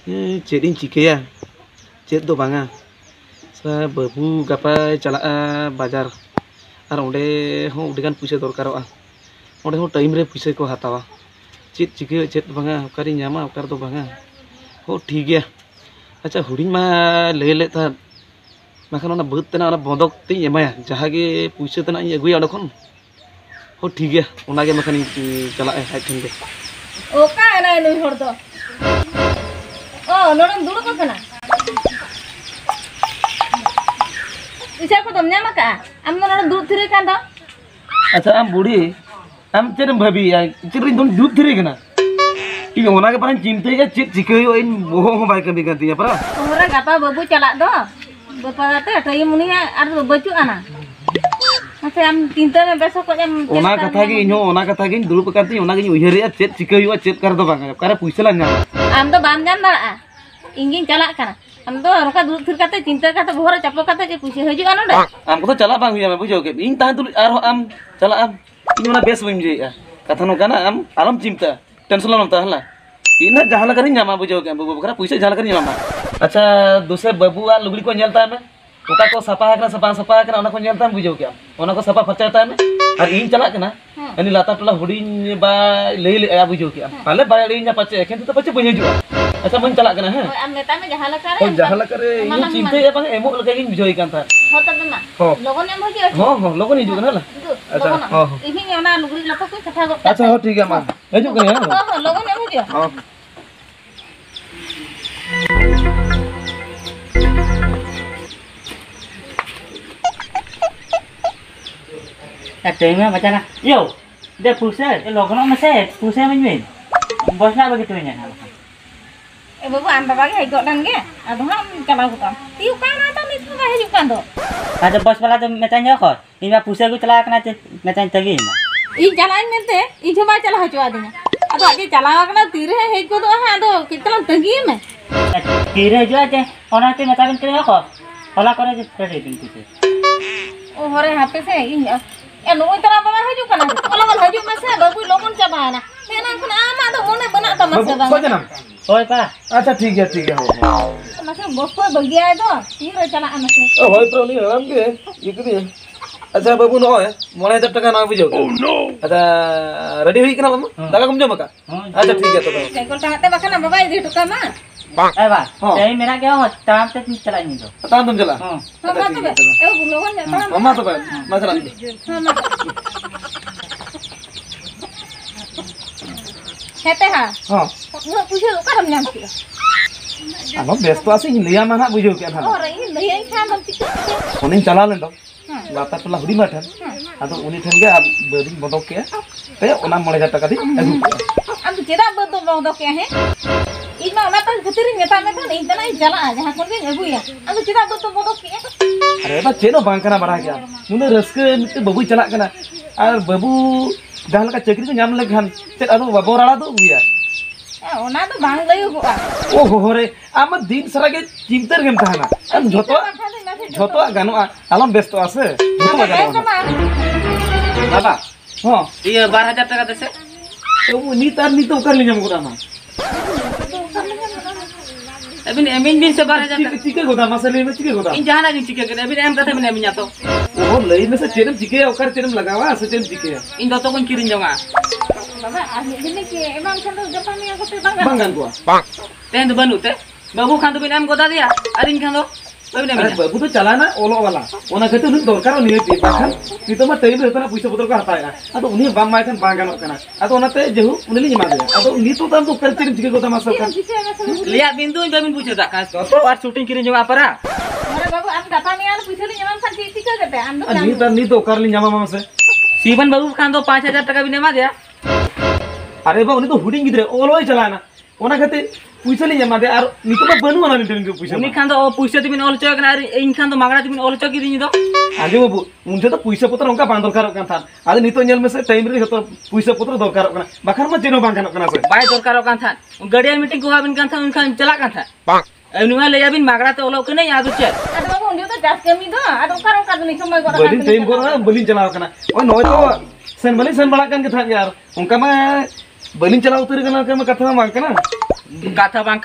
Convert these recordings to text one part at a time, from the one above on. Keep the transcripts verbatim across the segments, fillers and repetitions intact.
Eh, Cedin cikaya, ced do banga. Sa babu gapai chala bajar. Ar onde ho udikan puisa dorkaroa. Onde ho time re puisa ko hatawa. Ced cikaya ced banga okari nyama okar do banga. Ho ठीक है अच्छा हुडिंग मा ले ले था माखन ओना बहुत तना ओना बंदक ती एमाया जहां गे पुइसे तना इ अगुया ओडखन हो ठीक है ओना गे माखन चला है हाय ठन गे ओका ना नुई हर दो ओ नोडन दुड़ को कना इसा को तुम न्यामा का आम नोडन दुड़ थिरे कान दो अच्छा आम बूढ़ी आम चेरम भाभी चेरिन तुम दुड़ थिरे कना ᱤᱧ ᱚᱱᱟ ᱜᱮ ᱯᱟᱨᱟᱧ ᱪᱤᱱᱛᱟᱹᱭᱟ ᱪᱮᱫ ᱪᱤᱠᱟᱹᱭ ᱦᱩᱭᱩᱜᱼᱟ ᱤᱧ ᱵᱚᱦᱚᱜ ᱦᱚᱸ ᱵᱟᱭ ᱠᱟᱹᱢᱤ ᱠᱟᱱ ᱛᱤᱧᱟ ᱯᱟᱨᱟ ᱚᱢᱨᱟ ᱜᱟᱯᱟ ᱵᱟᱵᱩ ᱪᱟᱞᱟᱜ ᱫᱚ ᱵᱟᱯᱟᱛᱮ ᱴᱟᱭᱤᱢ ᱩᱱᱤᱭᱟ ᱟᱨ ᱵᱟᱹᱪᱩᱜ ᱟᱱᱟ ᱢᱟᱥᱮ ᱟᱢ ᱪᱤᱱᱛᱟᱹ ᱢᱮ ᱵᱮᱥ ᱠᱚ ᱮᱢ ᱚᱱᱟ ᱠᱟᱛᱷᱟ ᱜᱮ ᱤᱧ ᱦᱚᱸ ᱚᱱᱟ ᱠᱟᱛᱷᱟ ᱜᱤᱧ ᱫᱩᱲᱩᱵ ᱟᱠᱟᱱ ᱛᱤᱧ ᱚᱱᱟ ᱜᱤᱧ ᱩᱭᱦᱟᱹᱨᱮᱜᱼᱟ ᱪᱮᱫ ᱪᱤᱠᱟᱹᱭ ᱦᱩᱭᱩᱜᱼᱟ ᱪᱮᱫ ᱠᱟᱨ ᱫᱚ ᱵᱟᱝ ᱚᱠᱟᱨᱮ ᱯᱩᱭᱥᱟᱹ ᱞᱟᱝ ᱧᱟᱢᱟ ᱟᱢ ᱫᱚ ᱵᱟᱢ ᱧᱟᱢ ᱫᱟᱲᱮᱭᱟᱜᱼᱟ ᱤᱧ ᱜᱤᱧ ᱪᱟᱞᱟᱜ ᱠᱟᱱᱟ ᱟᱢ ᱫᱚ ᱨᱚᱠᱟ ᱫᱩᱲᱩᱵ ᱛᱷᱤᱨ ᱠᱟᱛᱮ ᱪᱤᱱᱛᱟᱹ ᱠᱟᱛᱮ ᱵᱚᱦᱚᱜ ᱨᱮ ᱪᱟᱯᱚ ᱠᱟᱛᱮ ᱡᱮ ᱯᱩᱭᱥᱟᱹ ᱦᱤᱡᱩᱜᱼᱟ ᱱᱚᱰᱮ ᱟᱢ ᱠᱚᱫᱚ ᱪᱟᱞᱟᱜ ᱵᱟᱝ ᱦᱩᱭᱩᱜᱼᱟ ᱵᱩᱡᱷᱟᱹᱣ ᱠᱮᱫ ᱤᱧ ᱛᱟᱦᱮᱸ ᱛᱩᱞᱩᱡ ᱟᱨᱦᱚᱸ ᱟᱢ ᱪᱟᱞᱟᱜ ᱟᱢ ᱤᱧ ᱚᱱᱟ ᱵᱮᱥ ᱵᱟᱹᱧ ᱵᱩᱡᱷᱟᱹᱣᱮᱜᱼᱟ ᱠᱟᱛᱷᱟ ᱱᱚᱝᱠᱟᱱᱟ ᱟᱢ ᱟᱞᱚᱢ ᱪᱤᱱᱛᱟᱹ टेंशन लो नमता हला इन जहां लगा नहीं जामा बुझो के बाबू बकरा पैसा जहां लगा नहीं जामा अच्छा दूसरे बाबू आ लुगड़ी को नेलता है ओका को सफा है सफा सफा है ओना को नेलता बुझो के ओना को सफा फरचाता है और इन चला के ना अनि लाता टोला हुडिन बा ले ले आ बुझो के पाले बाड़ी nya पचे एखन तो पचे बने जुआ अच्छा मन चला के ना है am neta me जहां लगा रे जहां लगा रे इन चिंता या बंग एमो लगा गिन बुझो इकान था हो तब ना लोगन एम होजी हो हो लोगन हिजु ना अच्छा हो इही ओना लुगड़ी लपा को सफा गो अच्छा हो ठीक है मां हिजु के हां हो लोगन एम होजी हां Terima macam mana? Yo, dia pusat, dia logon nama saya, pusat macam bosnya begitu nya. ए बाबू आम बाबा के हेगो दन गे अदो हम चलाव को ती काना त नि तुगा हिजु कान दो ada bos वाला तो मेचाnya kok. Ini pusat ku celak kena मेचाnya tagi. इ चलाइन मेते इ जमा चला हचो आदिना अदो आजे चलाव कना तीरे हेगो दो हा अदो कितला तगी में तीरे जो आजे ओना ते मेचाबिन करे kok. होला करे जे तड़ी दिन की ओ हरे हापे से इ ए नोई तरा बाबा हिजु काना लोगन हिजु में से बाबू लोगन चबाना मेना खन आमा दो मोने बना त मसे बा सजना होय पा अच्छा ठीक है ठीक है हो मसे बस को बगिया दो तीरे चला मसे ओ होय तो नहीं हम के ये करी अच्छा बाबू नो है मोने हजार टका ना बुझो ओह नो अच्छा रेडी हुई कना बाबू दागा कम जमा का अच्छा ठीक है तो साइकिल टाते बकना बाबा इधर टका मा ए बा यही मेरा क्या हो टाइम तक चला नहीं तो ताम तुम चला हां हां बात बे ए लोगन जाता अम्मा तो भाई मैं चला हां मा हेते हा हां वो पूछे का हम नाम किया अब व्यस्त आसी लिया माना बुझो के था और इ लिया खा हम टिक उन्हें चला ले दो लाता टोला हुडी माठन आदो उनी ठन के अब बदी बदक के ते ओना मोने हजार टका दी अगु अब चेदा बदो बदक के है इ मा ओना त खतिर मेता में इ तना चला जहां कोन के अगुया अब चेदा बदो बदक के अरे बा चेनो बांकना बड़ा गया मुने रस्के मिते बाबू चला कना और बाबू जहां लका चक्री को नाम लेखान चेद आदो बाबू राड़ा दो गया ओना तो बांग लयो गोआ ओ हो रे आम दिन सारा के चिंतर गेम थाना हम झोतो झोतो गानो आलम व्यस्त आसे झोतो गानो बाबा हां ये बारह हजार टका देसे तो नी तार नी तो कर ले जम गोदा मा अभी एमिन दिन से बारह हजार टका चिके गोदा मसले में चिके गोदा इन जहां ना चिके के अभी एम कथा में एमिन तो ओ लई में से चेरम चिके ओकर चेरम लगावा से चेरम चिके इन दो तो कोन किरिन जंगा बाबा आज दिन के एमां खन तो जापानी को ते बांग बांगान को बांग तेन तो बनू ते बाबू खान तो बिन एम गोदा दिया अरे इन खान तो बाबू ने बाबू तो चलाना ओलो वाला ओना खते उन दरकार नहीं है बाखन नी तो मा टाइम रे तना पैसा पत्र को हताया अतो उनी बाम माय खन बांगान कना अतो ओनाते जेहु उनी जमा दे अतो नी तो तम तो कर चेरम चिके गोदा मासो खन लिया बिंदु इन बेबिन पूछे ता तो और शूटिंग किरिन जंगा परा अरे बाबू हम जापानी आल पूछले जमान खन ती ती करते हम तो नी तर नी तो कर ली जमा मामा से सीवन बाबू खान तो पाँच हजार टका भी नेमा दिया अरे बा उनी तो हुडिंग गिदरे ओलो ही चलाना ओना खते पैसा ले जमा दे और नी तो बनू ना नी तो पैसा उनी खान तो पैसा दिबिन ऑल चक ना इन खान तो मागड़ा दिबिन ऑल चक किरिन दो आगे बाबू मुझे तो पैसा पत्र उनका बांध दरकार कान था आदि नी तो नेल में से टाइम रे तो पैसा पत्र दरकार कना बाखर में जेनो बांध कना से बाय दरकार कान था गड़िया मीटिंग को हाबिन कान था उन खान चला कान था एनुआ ले जाबिन मागड़ा तो ओलो के नहीं याद छ अरे बाबू उन तो जास कमी दो अदो करो का नहीं समय को बलिन टाइम को ना बलिन चलाव कना ओ नय तो सेन बलिन सेन बड़ा कान के था यार उनका में बलिन चलाव उतर कना के में कथा मांग कना कथा बांग कना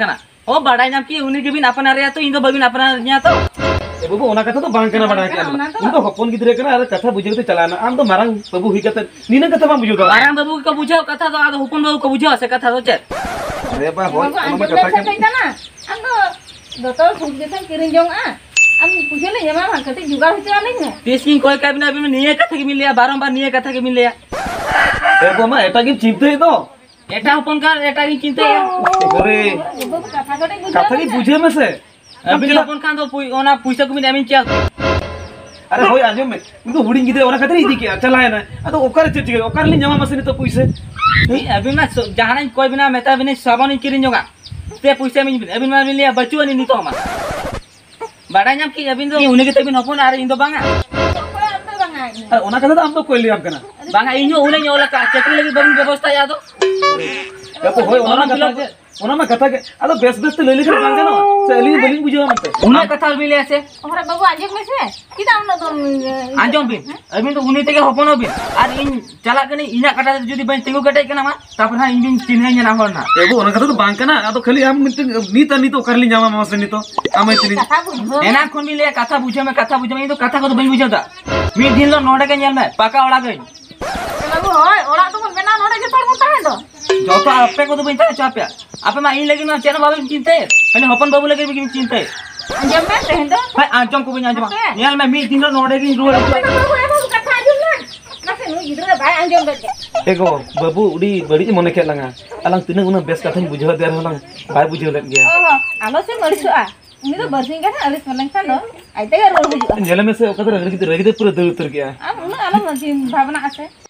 ओ बाड़ा नाम की उन्हीं के बिन अपना रे तो इन दो बबिन अपना न्या तो ए बाबू ओना कथा तो बांग कना बड़ा के उन तो हपन गिदरे कना अरे कथा बुझे तो चलाना आम तो मारंग बाबू हुई कथा नीना कथा बा बुझो आराम बाबू को बुझाओ कथा तो आदो हुकुन बाबू को बुझाओ से कथा तो चल अरे बा होय Bapak ओना anjir कथा dah के saya sana. Ando dokter sudah kirim jong ah. Am punya le jama han kate juga hote alai ne. तेसिंग कोई का बिना बिन निये कथा के मिलिया बारंबार निये कथा के मिलिया ए बो मा एटा की चिपते तो एटा हुकुन का एटा की चिंता अरे Ibu kata kate कथा की बुझे में से अबिन हुकुन खान तो पुई ओना पैसा को बिन आमिन चा अरे होय आजो में उनको हुडिंग गिदरे ओना कथा इदी के चलाए ना अतो ओकर चिच के ओकर ले जमा मसे तो पैसे अबिन ना जहां कोई बिना मेता बिन साबन किरिन जोगा ते पैसा में बिन अबिन मा मिलिया बचुआ नि तो हमा बाड़ा नाम की अबिन तो उन्हीं के तबिन हुकुन आरे इन तो बांगा अरे ओना कथा तो हम तो कोई ले आप कना बांगा इनो उन्हें योला का चक्री लगी बबिन व्यवस्था यादो या तो होय ओना कथा के ओना में कथा के अतो बेस बेस तो ले ले बांग जानो से अली बलिंग बुझो मत उन्हें कथा मिलिया से Orang babu anjing mese. Kita am na आंजोम बिन अबिन तो उन्हीं तेगे हपनो बिन आर इन चला कने इना कटा जुदी बन तिगो कटाई कना मा तापर हा इन बिन चिन्हे जना होना एगो ओना कथा तो बांग कना अतो खाली हम नीता नी तो कर ली जामा मसे नी तो आमे तिनी kata bujo. एना कोन मिलिया कथा बुझे में कथा बुझे में तो कथा को तो बन बुझाता मी दिन लो नोडे के नेल में पाका ओड़ा गई Babu hoy, orang tu pun bena nora jepar muta itu. जो तो आपे को तो बन ता चाप्या आपे मा इन लगी ना चेना बाबू चिंते है हपन बाबू लगे भी चिंते Anjing mese itu. भाई आंजोम को भी आंजोम नेल में मी दिन लो नोडे की road Babu babu kata anjing lah. Nasi nu gitu bae anjing beje. एगो बाबू उडी बड़ी मने के लंगा अलंग तिने उना बेस कथा बुझो दे रहलंग बाय बुझो ले गया Oh, alo sih ngalisua. Ini tuh bersih kan alis melengkan loh. Aite kan roh juga. नेले में से ओकदर रगड़ की रगड़ पूरा दूर उतर गया Ah, unu alo masih bhavana ase.